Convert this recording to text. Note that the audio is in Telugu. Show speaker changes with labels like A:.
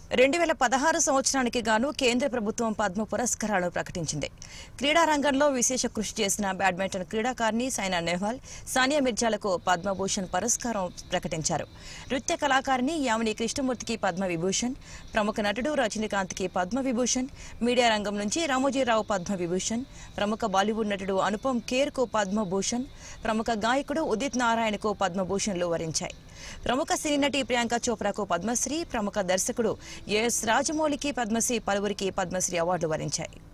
A: 2016 సంవత్సరానికి గాను కేంద్ర ప్రభుత్వం పద్మ పురస్కారాలను ప్రకటించింది. క్రీడా రంగంలో విశేష కృషి చేసిన బ్యాడ్మింటన్ క్రీడాకారిణి సైనా నెహ్వాల్, సానియా మిర్జాలకు పద్మభూషణ్ పురస్కారం ప్రకటించారు. నృత్య కళాకారిణి యామిని కృష్ణమూర్తికి పద్మ విభూషణ్, ప్రముఖ నటుడు రజనీకాంత్కి పద్మ విభూషణ్, మీడియా రంగం నుంచి రామోజీరావు పద్మ విభూషణ్, ప్రముఖ బాలీవుడ్ నటుడు అనుపమ్ ఖేర్కు పద్మభూషణ్, ప్రముఖ గాయకుడు ఉదిత్ నారాయణకు పద్మభూషణ్లు వరించాయి. ప్రముఖ సినీ నటి ప్రియాంక చోప్రాకు పద్మశ్రీ, ప్రముఖ దర్శకుడు ఎస్ రాజమౌళికి పద్మశ్రీ, పలువురికి పద్మశ్రీ అవార్డులు వరించాయి.